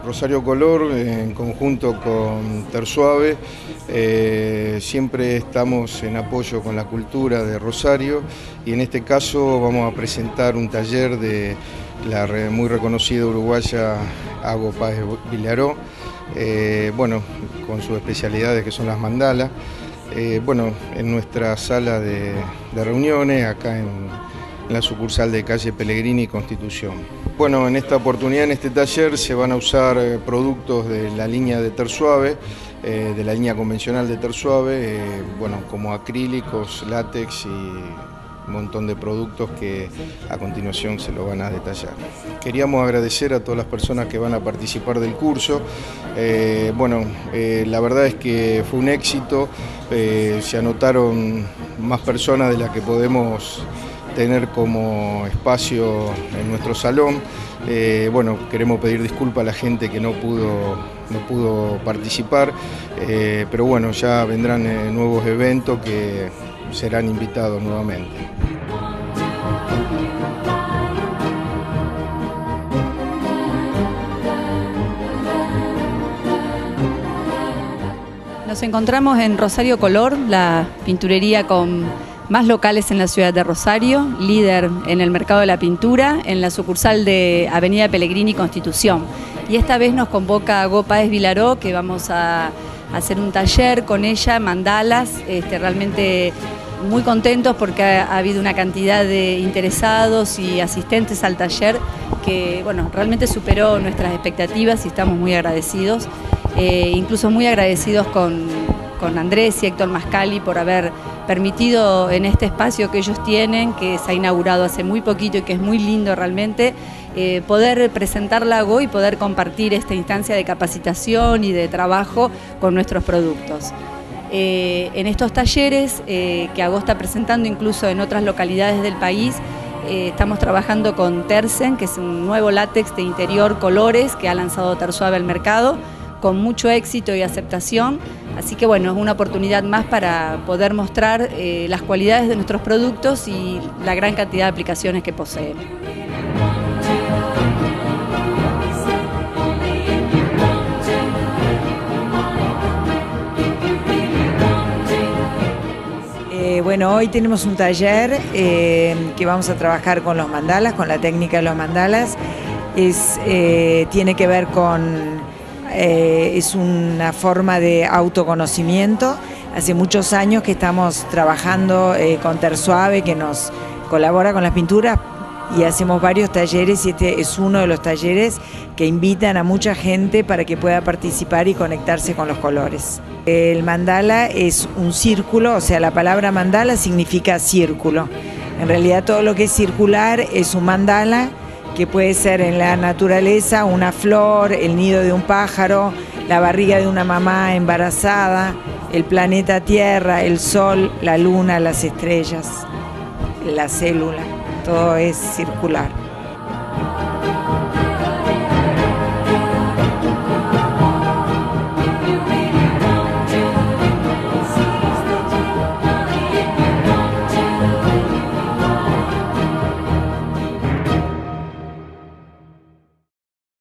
Rosario Color, en conjunto con Tersuave, siempre estamos en apoyo con la cultura de Rosario y en este caso vamos a presentar un taller de la muy reconocida uruguaya Ago Páez Vilaró, bueno, con sus especialidades que son las mandalas, bueno, en nuestra sala de reuniones acá en la sucursal de calle Pellegrini y Constitución. Bueno, en esta oportunidad, en este taller, se van a usar productos de la línea de Tersuave, de la línea convencional de Tersuave, bueno, como acrílicos, látex y un montón de productos que a continuación se lo van a detallar. Queríamos agradecer a todas las personas que van a participar del curso. Bueno, la verdad es que fue un éxito, se anotaron más personas de las que podemos tener como espacio en nuestro salón. Bueno, queremos pedir disculpas a la gente que no pudo participar, pero bueno, ya vendrán nuevos eventos que serán invitados nuevamente. Nos encontramos en Rosario Color, la pinturería con más locales en la ciudad de Rosario, líder en el mercado de la pintura, en la sucursal de Avenida Pellegrini y Constitución. Y esta vez nos convoca Ago Páez Vilaró, que vamos a hacer un taller con ella, mandalas, realmente muy contentos porque ha habido una cantidad de interesados y asistentes al taller que, bueno, realmente superó nuestras expectativas y estamos muy agradecidos, incluso muy agradecidos con Andrés y Héctor Mascali por haber permitido en este espacio que ellos tienen, que se ha inaugurado hace muy poquito y que es muy lindo realmente, poder presentar la Ago y poder compartir esta instancia de capacitación y de trabajo con nuestros productos. En estos talleres que Ago está presentando incluso en otras localidades del país, estamos trabajando con Tersen, que es un nuevo látex de interior colores que ha lanzado Tersuave al mercado, con mucho éxito y aceptación, así que bueno, es una oportunidad más para poder mostrar las cualidades de nuestros productos y la gran cantidad de aplicaciones que poseen. Bueno, hoy tenemos un taller que vamos a trabajar con los mandalas, con la técnica de los mandalas. Tiene que ver con es una forma de autoconocimiento. Hace muchos años que estamos trabajando con Tersuave, que nos colabora con las pinturas, y hacemos varios talleres, y este es uno de los talleres que invitan a mucha gente para que pueda participar y conectarse con los colores. El mandala es un círculo, o sea, la palabra mandala significa círculo. En realidad todo lo que es circular es un mandala, que puede ser en la naturaleza una flor, el nido de un pájaro, la barriga de una mamá embarazada, el planeta Tierra, el sol, la luna, las estrellas, la célula, todo es circular.